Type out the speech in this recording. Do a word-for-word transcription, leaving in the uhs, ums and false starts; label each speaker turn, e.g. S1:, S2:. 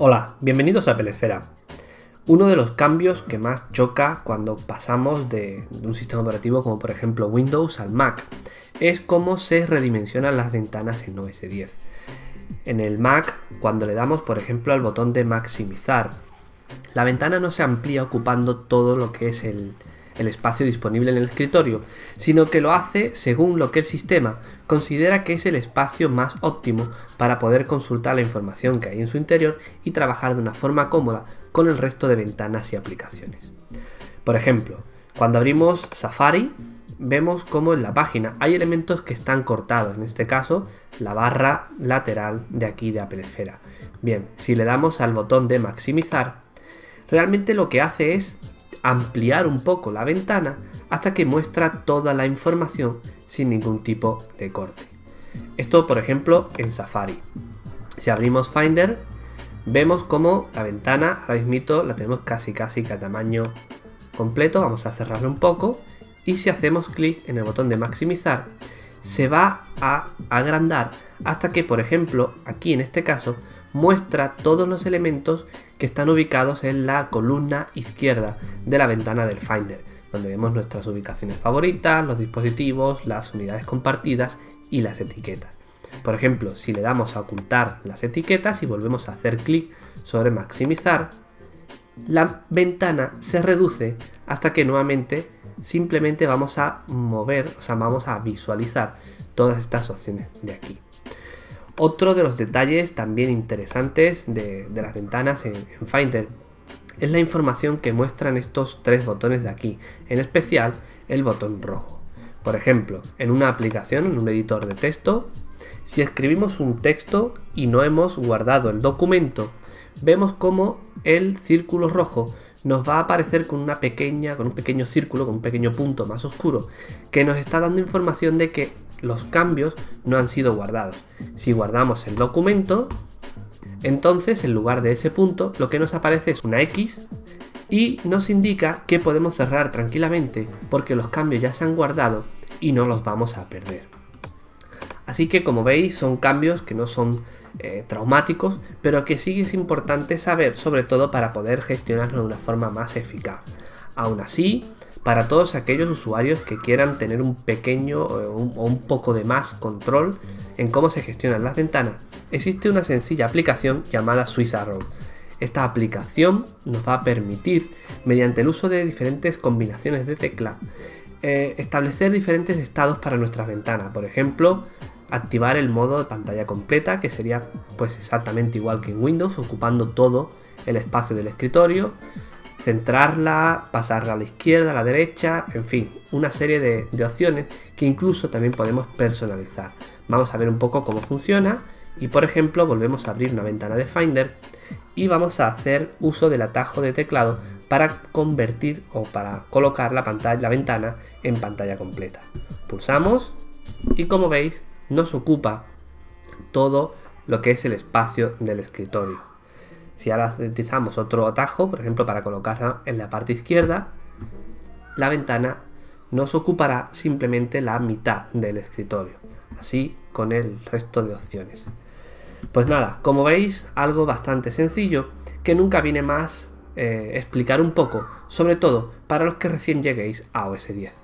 S1: Hola, bienvenidos a Apple Esfera. Uno de los cambios que más choca cuando pasamos de, de un sistema operativo como por ejemplo Windows al Mac es cómo se redimensionan las ventanas en O S diez. En el Mac, cuando le damos por ejemplo al botón de maximizar, la ventana no se amplía ocupando todo lo que es el, el espacio disponible en el escritorio, sino que lo hace según lo que el sistema considera que es el espacio más óptimo para poder consultar la información que hay en su interior y trabajar de una forma cómoda con el resto de ventanas y aplicaciones. Por ejemplo, cuando abrimos Safari, vemos como en la página hay elementos que están cortados, en este caso la barra lateral de aquí de Apple Esfera. Bien, si le damos al botón de maximizar, realmente lo que hace es ampliar un poco la ventana hasta que muestra toda la información sin ningún tipo de corte. Esto, por ejemplo, en Safari. Si abrimos Finder, vemos como la ventana ahora mismo la tenemos casi casi que a tamaño completo. Vamos a cerrarlo un poco y si hacemos clic en el botón de maximizar, se va a agrandar hasta que, por ejemplo, aquí en este caso, muestra todos los elementos que están ubicados en la columna izquierda de la ventana del Finder, donde vemos nuestras ubicaciones favoritas, los dispositivos, las unidades compartidas y las etiquetas. Por ejemplo, si le damos a ocultar las etiquetas y volvemos a hacer clic sobre maximizar, la ventana se reduce hasta que nuevamente simplemente vamos a mover, o sea, vamos a visualizar todas estas opciones de aquí. Otro de los detalles también interesantes de, de las ventanas en, en Finder es la información que muestran estos tres botones de aquí, en especial el botón rojo. Por ejemplo, en una aplicación, en un editor de texto, si escribimos un texto y no hemos guardado el documento, vemos como el círculo rojo nos va a aparecer con una pequeña, con un pequeño círculo, con un pequeño punto más oscuro, que nos está dando información de que los cambios no han sido guardados. Si guardamos el documento, entonces en lugar de ese punto lo que nos aparece es una X y nos indica que podemos cerrar tranquilamente porque los cambios ya se han guardado y no los vamos a perder. Así que, como veis, son cambios que no son eh, traumáticos, pero que sí es importante saber, sobre todo para poder gestionarlo de una forma más eficaz. Aún así, para todos aquellos usuarios que quieran tener un pequeño o un, o un poco de más control en cómo se gestionan las ventanas, existe una sencilla aplicación llamada Swiss Arrow. Esta aplicación nos va a permitir, mediante el uso de diferentes combinaciones de tecla, eh, establecer diferentes estados para nuestras ventanas. Por ejemplo, activar el modo de pantalla completa, que sería pues exactamente igual que en Windows, ocupando todo el espacio del escritorio, centrarla, pasarla a la izquierda, a la derecha, en fin, una serie de, de opciones que incluso también podemos personalizar. Vamos a ver un poco cómo funciona y, por ejemplo, volvemos a abrir una ventana de Finder y vamos a hacer uso del atajo de teclado para convertir o para colocar la pantalla, la ventana en pantalla completa. Pulsamos y, como veis, nos ocupa todo lo que es el espacio del escritorio. Si ahora utilizamos otro atajo, por ejemplo, para colocarla en la parte izquierda, la ventana nos ocupará simplemente la mitad del escritorio, así con el resto de opciones. Pues nada, como veis, algo bastante sencillo que nunca viene más eh, explicar un poco, sobre todo para los que recién lleguéis a O S diez.